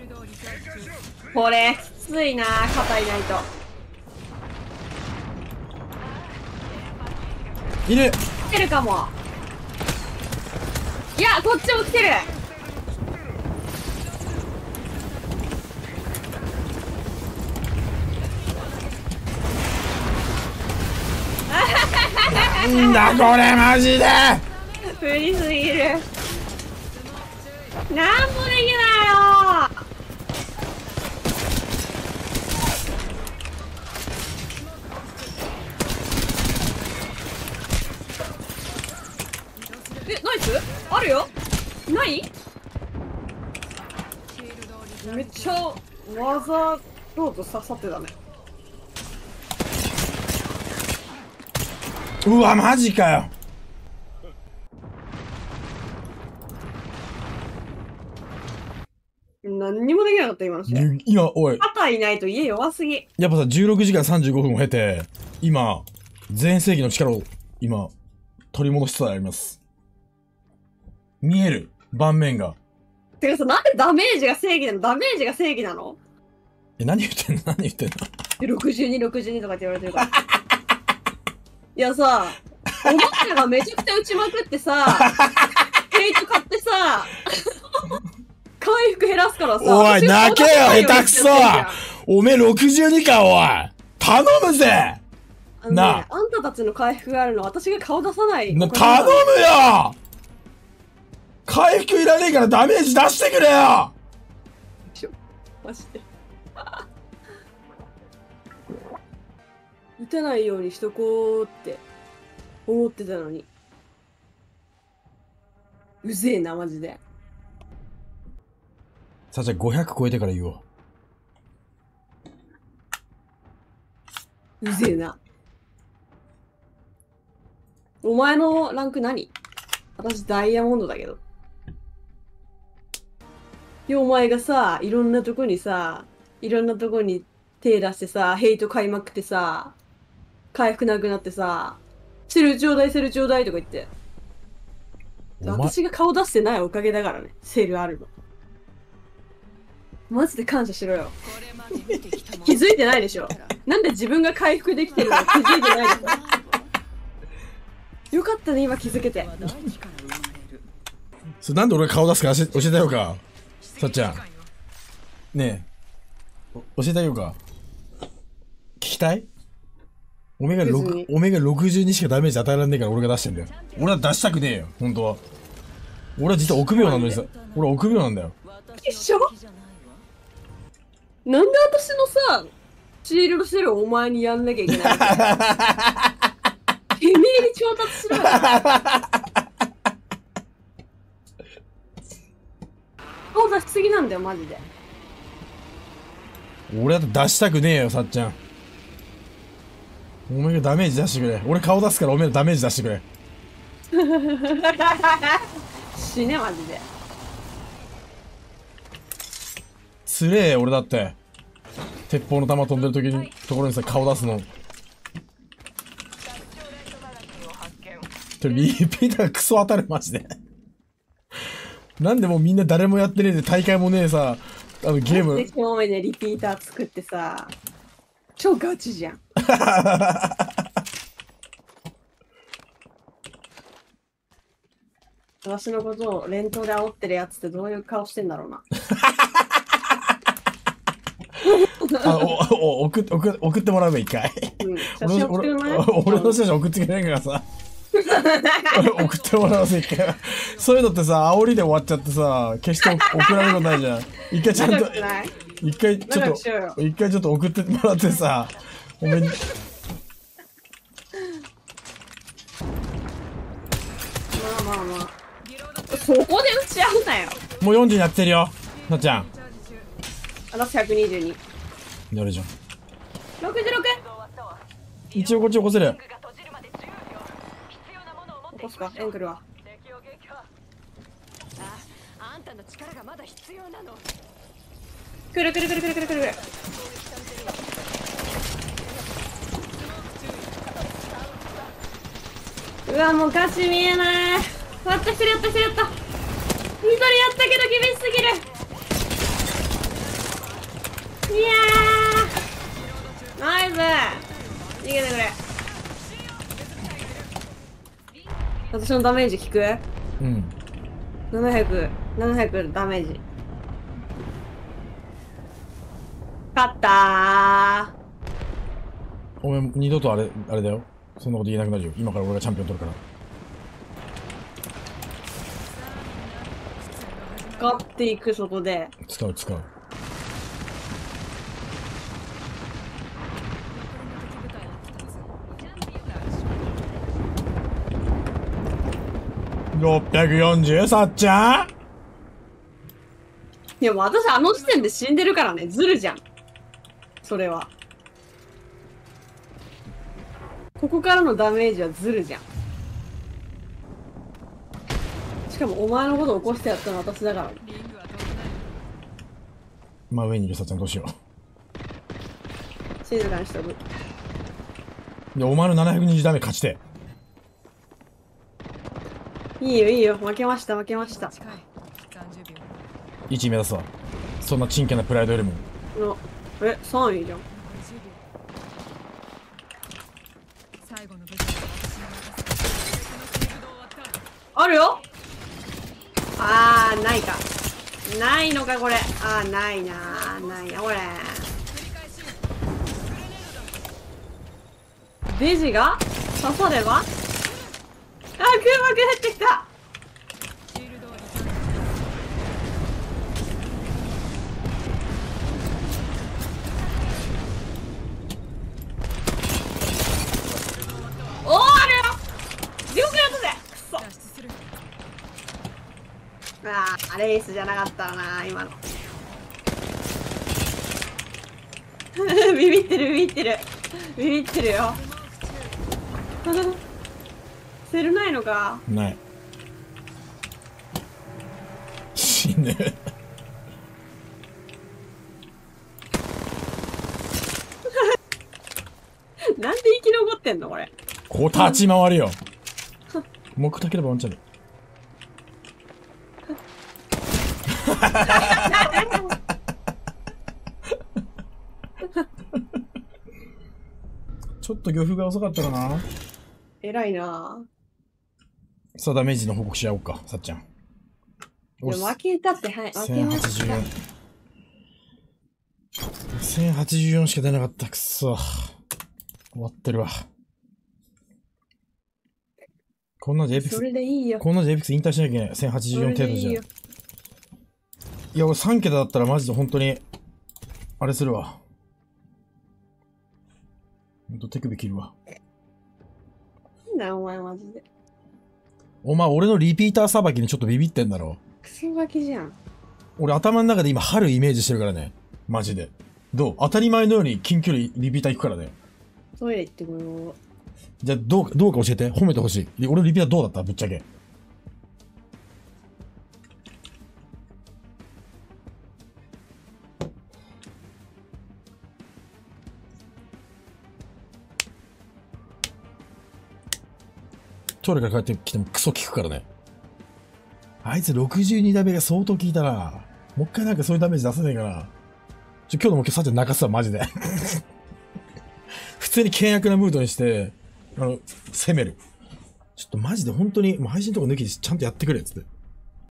これきついな、肩いないと。 いる。 来てるかも。いや、こっちも来てる。 なんだこれマジで。 無理すぎる。なんもできないよ。ナイスあるよ。ない？めっちゃわざと刺さってたね。 うわマジかよ。 何にもできなかった今の試合。 今おい、 肩いないと家弱すぎ。 やっぱさ16時間35分を経て今全盛期の力を今取り戻しつつあります。見える盤面が。 てかさ、なんでダメージが正義なの？ダメージが正義なの？ 何言ってんの何言ってんの。 62、62とかって言われてるから。いやさ、お前らがめちゃくちゃ打ちまくってさ、ヘイト買ってさ、回復減らすからさ。 おい泣けよ下手くそ。おめえ62かおい。頼むぜ。なあ。 あんたたちの回復があるの私が顔出さない。 頼むよ。回復いらねえからダメージ出してくれよ。 マジで。打たないようにしとこうって思ってたのに。うぜえな、マジで。 さあじゃあ500超えてから言おう。 うぜえな。お前のランク何？私ダイヤモンドだけど。で、お前がさ、いろんなとこに手出してさ、ヘイト買いまくってさ、回復なくなってさ、セルちょうだい、セルちょうだいとか言って。私が顔出してないおかげだからね、セルあるの。マジで感謝しろよ。気づいてないでしょ。なんで自分が回復できてるの気づいてないでしょ。よかったね、今気づけて。 それなんで俺が顔出すか教えてあげようか。さっちゃん。ねえ。教えてあげようか。聞きたい？オメガ62しかダメージ与えられねえから俺が出してんだよ。俺は出したくねえよ、本当は。俺は実は臆病なのにさ、俺は臆病なんだよ。 一緒？なんで私のさ、シールドしてるお前にやんなきゃいけないの？てめえに調達しろよ。顔出しすぎなんだよ、マジで。 俺だって出したくねえよ、さっちゃん。お前がダメージ出してくれ。俺顔出すからお前がダメージ出してくれ。 死ね、マジで。 つれえよ、俺だって。鉄砲の弾飛んでるところにさ、顔出すの。リピータークソ当たる、マジで。なんでもうみんな誰もやってねえで大会もねえさ、ゲーム。 表面でリピーター作ってさ、超ガチじゃん。私のことを連投で煽ってるやつってどういう顔してんだろうな。 送ってもらうべ、一回。俺の写真送ってくれないからさ。送ってもらうぜ、一回。そういうのってさ、煽りで終わっちゃってさ、決して送られることないじゃん。一回ちゃんと、一回ちょっと送ってもらってさ、おめん。 まあまあまあ。そこで打ち合うなよ。 もう40になってるよ、なっちゃん。 私122。 やるじゃん。 66。 一応こっち起こせる。 起こすか、エンクルは。くるくるくるくるくるくるくる。うわ、もうガチ見えない。やった、一人やった、一人やった。一人やったけど厳しすぎる。 逃げてくれ。私のダメージ効く？ うん。 700ダメージ。勝ったー。 お前、二度とあれだよ。そんなこと言えなくなるよ。今から俺がチャンピオン取るから。 使っていく、そこで。 使う。640、さっちゃん。 いや、もう私あの時点で死んでるからね。ズルじゃん。それは。ここからのダメージはズルじゃん。しかもお前のこと起こしてやったのは私だからね。 真上にいるさっちゃんどうしよ静かにしとく。 で、お前の720ダメ勝ちて。 いいよ。負けました。 1位目指すわ。そんな真剣なプライドよりも。 3位じゃん。あるよ。ないか。ないのか、これ。ないな、これ。デジが刺されば空爆減ってきた。あるよ。地獄やったぜ。くそ。レースじゃなかったな、今の。ビビってるよ。セルないのか。 ない。死ぬ。 なんで生き残ってんのこれ。 こう立ち回るよ。目たければワンチャン。ちょっと漁夫が遅かったかな。 偉いな。 さあダメージの報告し合おうか、さっちゃん。 いや負けたって、はい、負けました。 1084しか出なかった。くそ。終わってるわ。こんなじゃエピックス、 それでいいよ。 こんなじゃエピックス引退しなきゃいけない。1084程度じゃ。いや、俺3桁だったらマジで本当に、あれするわ。ほんと手首切るわ。 なんだよ、お前マジで。 お前、俺のリピーターさばきにちょっとビビってんだろ。 クソガキじゃん。 俺頭の中で今春イメージしてるからね。マジで。どう当たり前のように近距離リピーター行くからね。 トイレ行ってこよう。 じゃあどうか教えて。褒めてほしい。俺のリピーターどうだったぶっちゃけ。トイレから帰ってきてもクソ効くからね。あいつ62ダメが相当効いたな。もう一回なんかそういうダメージ出せねえかな。今日の目標さっちゃん泣かすわ、マジで。普通に険悪なムードにして、攻める。ちょっとマジで本当に、もう配信とか抜きでちゃんとやってくれ、つって。